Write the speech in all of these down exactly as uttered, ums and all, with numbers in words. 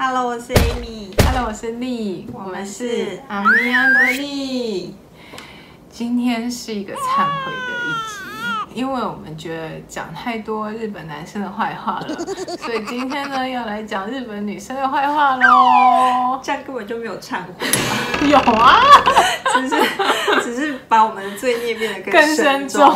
Hello， 我是 Amy。Hello， 我是丽。 我们是阿咪安的丽。今天是一个忏悔的一集，因为我们觉得讲太多日本男生的坏话了，所以今天呢要来讲日本女生的坏话喽。 这样根本就没有忏悔吧？ 有啊， 只是只是把我们的罪孽变得更深重。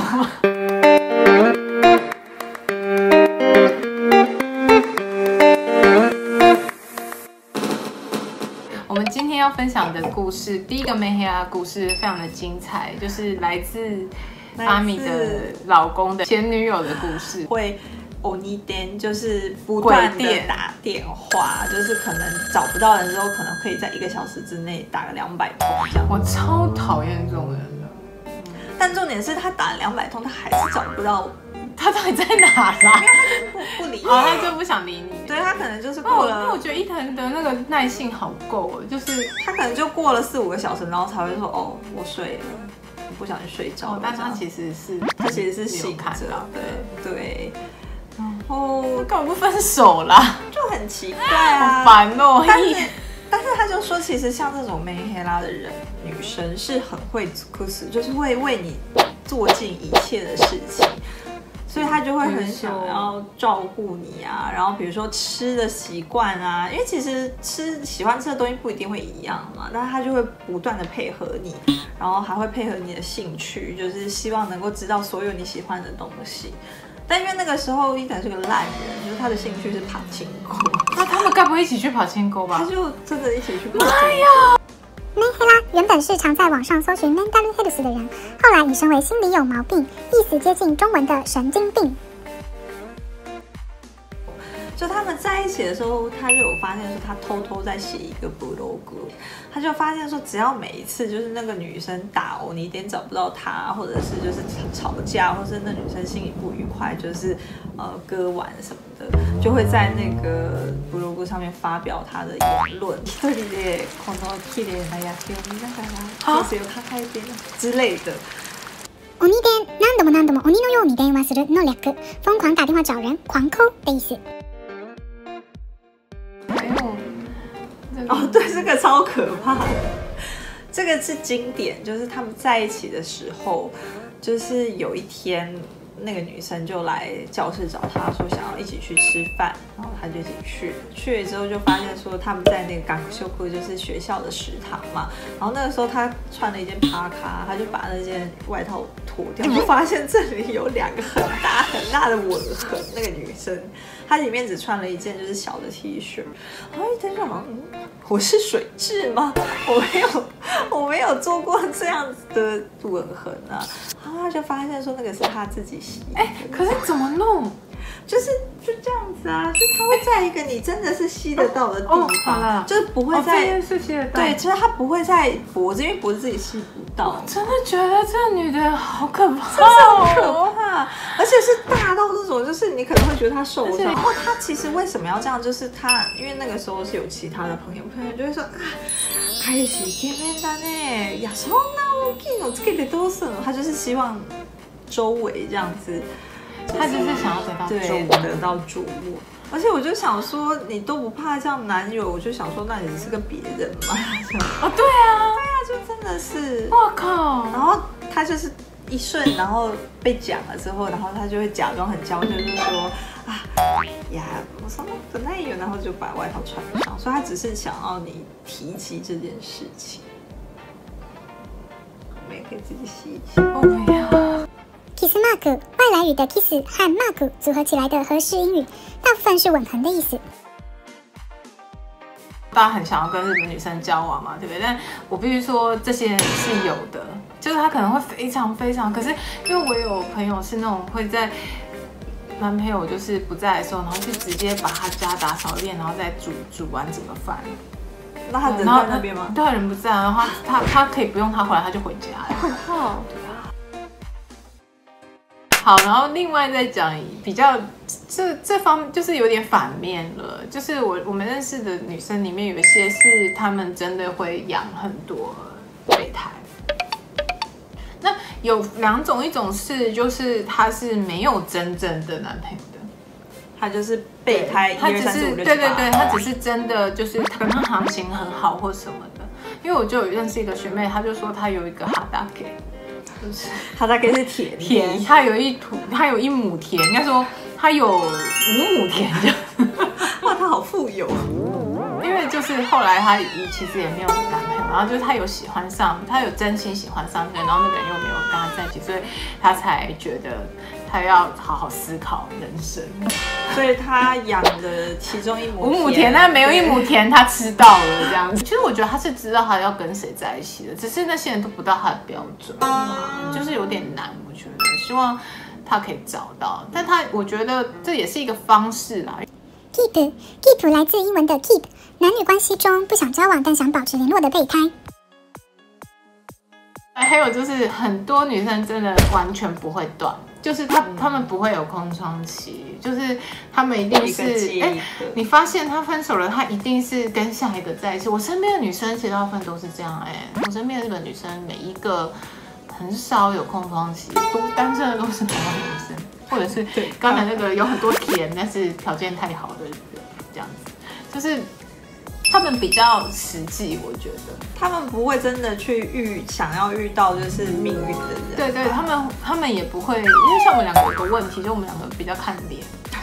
我们今天要分享的故事，第一个梅黑拉故事非常的精彩，就是来自阿米的老公的前女友的故事。 会欧尼电就是不断的打电话，就是可能找不到人之后，可能可以在一个小时之内打个两百通这样。 我超讨厌这种人的， 嗯、但重点是他打了两百通，他还是找不到。 他到底在哪啦？ 因为他就不不理你， 哦，他就不想理你。 对，他可能就是过了。 因为我觉得伊藤的那个耐性好够哦，就是他可能就过了四五个小时，然后才会说哦，我睡了，我不小心睡着了。 哦，但他其实是他其实是醒着的，对对。 然后根本不分手啦， 就很奇怪啊， 好烦哦。 但是但是他就说，其实像这种梅黑拉的人，女生是很会就是会为你做尽一切的事情。所以他就会很想要照顾你啊，然后比如说吃的习惯啊，因为其实吃喜欢吃的东西不一定会一样嘛，但是他就会不断的配合你，然后还会配合你的兴趣，就是希望能够知道所有你喜欢的东西。但因为那个时候伊藤是个烂人，就是他的興趣是爬青沟， 那他们该不会一起去爬青沟吧？ 他就真的一起去爬青沟。 妈呀！ 梅黑拉原本是常在网上搜寻 mental health 的人，后来引申为心理有毛病，意思接近中文的神经病。 就他们在一起的时候，他就有发现说他偷偷在写一个 blog， 他就发现说只要每一次就是那个女生打欧尼点找不到他，或者是就是吵架，或是那女生心里不愉快，就是呃割腕什么的，就会在那个 blog 上面发表他的言论。一人でこの綺麗な夜景を見ながら人生を抱えて之类的。 鬼電何度も何度も鬼のように電話するの略，疯狂打电话找人，狂抠的意思。 哦，对，这个超可怕的。这个是经典，就是他们在一起的时候，就是有一天那个女生就来教室找他说想要一起去吃饭，然后他就一起去了。去了之后就发现说他们在那个港修库，就是学校的食堂嘛。然后那个时候他穿了一件帕卡，他就把那件外套脱掉，就发现这里有两个很大很大的吻痕。那个女生她里面只穿了一件就是小的 T 恤，然后一天就好像、嗯、我是水蛭吗？我没有我没有做过这样子的吻痕啊。然后他就发现说那个是他自己洗的。 哎、欸，可是怎么弄？ 就是就这样子啊，就他会在一个你真的是吸得到的地方， 哦哦、 就是不会在、 哦、是吸得到， 对，就是他不会在脖子，因为脖子自己吸不到。 我真的觉得这女的好可怕、哦， 真的很可怕，而且是大到这种，就是你可能会觉得他受伤。然后他其实为什么要这样？就是他因为那个时候是有其他的朋友，朋友就会说啊，彼氏イケメンだね，いやそんな大きいのつけてどうするの？他就是希望周围这样子。 他就是想要得到对得到瞩目，而且我就想说，你都不怕这样男友，我就想说，那你只是个别人嘛？ 哦，对啊， 对啊，就真的是， 我靠！ 然后他就是一瞬，然后被讲了之后，然后他就会假装很娇羞，就是说啊呀，我说本来有，然后就把外套穿上，所以他只是想要你提及这件事情。我们也可以自己洗一下。 我不要。 kiss mark 外来语的 kiss 和 mark 组合起来的和式英语，大部分是吻痕的意思。 大家很想要跟日本女生交往嘛，对不对？但我必须说，这些是有的，就是他可能会非常非常，可是因为我有朋友是那种会在男朋友就是不在的时候，然后就直接把他家打扫练，然后再煮煮完整个饭。 那他人在那边吗？ 对，人不在，然后他他他可以不用他回来，他就回家了。 很好。 好，然后另外再讲比较这这方就是有点反面了，就是我我们认识的女生里面有一些是她们真的会养很多备胎。那有两种，一种是就是她是没有真正的男朋友的， 她就是备胎一他只二三四五六七八， 对对对，他只是真的就是可能行情很好或什么的。因为我就有认识一个学妹，她就说她有一个哈达给，就是哈达给是田田，她有一土，她有一亩田，应该说她有五亩田这样。 哇，她好富有。 因为就是后来她其实也没有男朋友，然后就是她有喜欢上，她有真心喜欢上那个人，然后那个人又没有跟她在一起，所以她才觉得她要好好思考人生。 所以她养的其中一亩五亩田，但没有一亩田，她吃到了这样子。其实我觉得她是知道她要跟谁在一起的，只是那些人都不到她的标准，就是有点难。我觉得希望她可以找到，但她我觉得这也是一个方式啦。 Keep Keep 来自英文的 Keep， 男女关系中不想交往但想保持联络的备胎。 还有就是很多女生真的完全不会断，就是她她们不会有空窗期，就是她们一定是哎，你发现她分手了，她一定是跟下一个在一起。我身边的女生其实大部分都是这样，哎，我身边的日本女生每一个很少有空窗期，都单身的都是台湾女生，或者是刚才那个有很多甜，但是条件太好的人这样子，就是他们比较实际，我觉得他们不会真的去遇想要遇到就是命运的人。 对对，他们他们也不会，因为像我们两个有个问题，就我们两个比较看脸。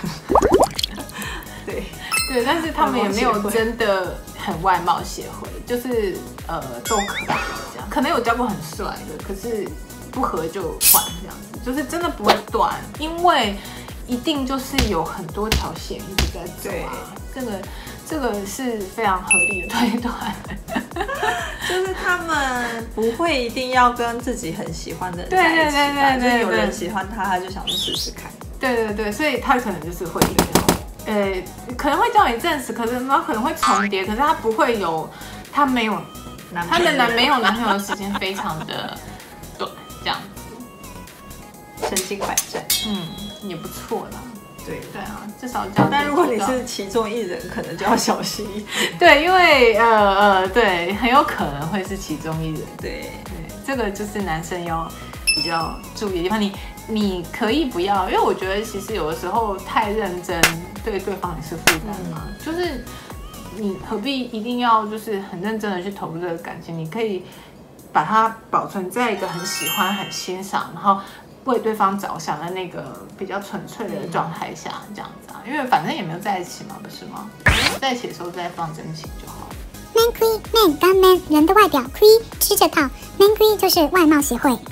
对对，但是他们也没有真的很外貌协会，就是呃都可以这样，可能有交过很帅的，可是不合就换这样子，就是真的不会断，因为一定就是有很多条线一直在走啊。这个这个是非常合理的推断。 就是他们不会一定要跟自己很喜欢的人在一起， 对对对对对， 就是有人喜欢他，他就想去试试看。 对对对，所以他可能就是会有，呃，可能会交往一阵子，可是然后可能会重叠，可是他不会有，他没有，他的男没有男朋友的时间非常的短，这样子，身经百战， 嗯，也不错啦。 对对啊，至少这样。 但如果你是其中一人，可能就要小心一点。 对，因为呃呃，对，很有可能会是其中一人。 对对，这个就是男生要比较注意的地方。你你可以不要，因为我觉得其实有的时候太认真，对对方也是负担嘛。嗯、就是你何必一定要就是很认真的去投入这个感情？你可以把它保存在一个很喜欢、很欣赏，然后为对方着想的那个比较纯粹的状态下，这样子啊，因为反正也没有在一起嘛，不是吗？在一起的时候再放真情就好。 Man Queen Man 跟 Man 人的外表 Queen 吃这套 Man Queen 就是外貌协会。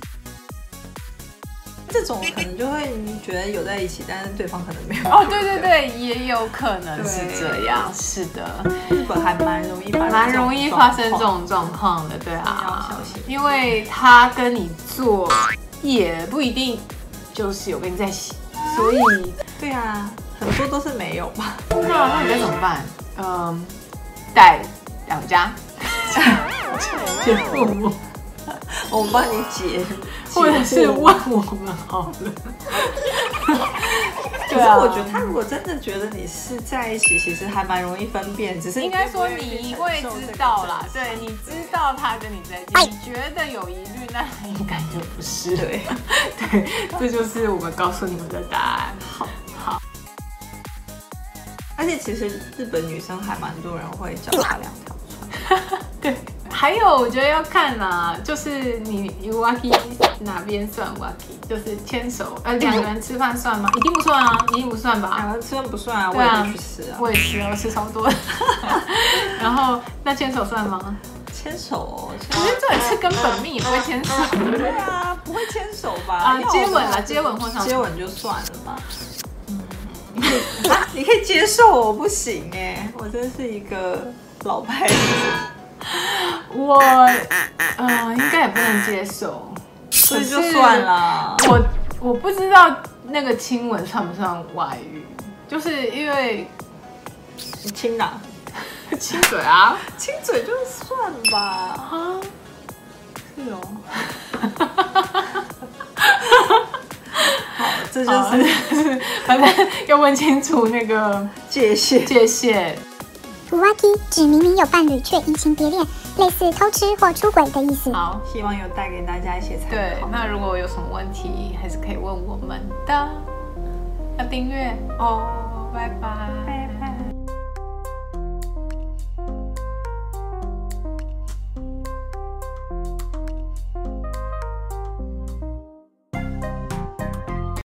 这种可能就会你觉得有在一起，但是对方可能没有。 哦，对对对，也有可能是这样。是的， 日本还蛮容易蛮容易发生这种状况的，对啊，要小心，因为他跟你做。也不一定就是有跟你在一起，所以对啊，很多都是没有吧。 那那你该怎么办？嗯，带两家，接父母， 我们帮你解， 或者是问我们好了。 可是我觉得他如果真的觉得你是在一起，其实还蛮容易分辨，只是应该说你会知道啦，对，你知道他跟你在一起，你觉得有疑虑，那应该就不是。 对， 对，这就是我们告诉你们的答案。好，好。 而且其实日本女生还蛮多人会脚踏两条船。 对。还有，我觉得要看啊，就是你 waki 哪边算 waki， 就是牵手，呃，两个人吃饭算吗？一定不算啊，一定不算吧？ 两个人吃饭不算啊，我也会去吃啊， 我也吃啊，我吃超多。然后那牵手算吗？ 牵手， 我觉得这里是根本命也不会牵手。 对啊，不会牵手吧？ 啊，接吻啦，接吻或上接吻就算了吧。嗯，啊，你可以接受，我不行哎，我真是一个老派的。 我呃应该也不能接受， 所以就算了。 我我不知道那个亲吻算不算外遇，就是因为你亲哪？ 亲嘴啊， 亲嘴就算吧。 啊，是哦。 好，这就是反正要问清楚那个界限。 界限。 Uwaki 指明明有伴侣却移情别恋，类似偷吃或出轨的意思。 好， 希望有带给大家一些参考。 对，那如果有什么问题，还是可以问我们的。要订阅哦。 拜拜。